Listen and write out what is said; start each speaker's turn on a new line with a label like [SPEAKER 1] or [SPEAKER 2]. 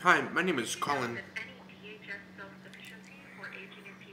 [SPEAKER 1] Hi, my name is Colin.
[SPEAKER 2] Any DHS self-sufficiency or aging in